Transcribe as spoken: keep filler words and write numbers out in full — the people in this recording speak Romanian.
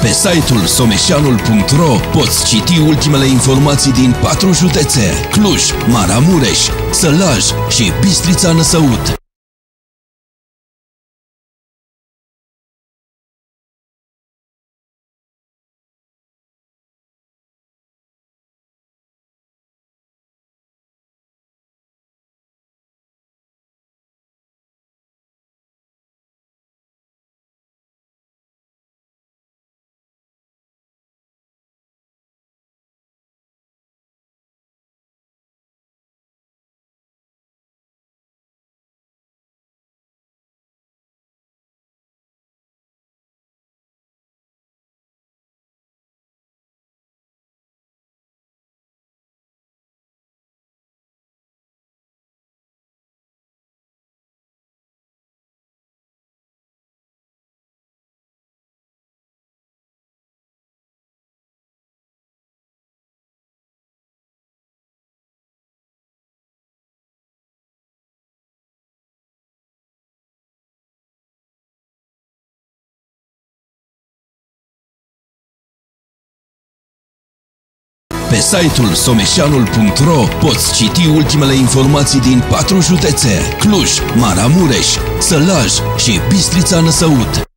Pe site-ul someșanul punct ro poți citi ultimele informații din patru județe: Cluj, Maramureș, Sălaj și Bistrița Năsăud. Pe site-ul someșanul punct ro poți citi ultimele informații din patru județe: Cluj, Maramureș, Sălaj și Bistrița Năsăud.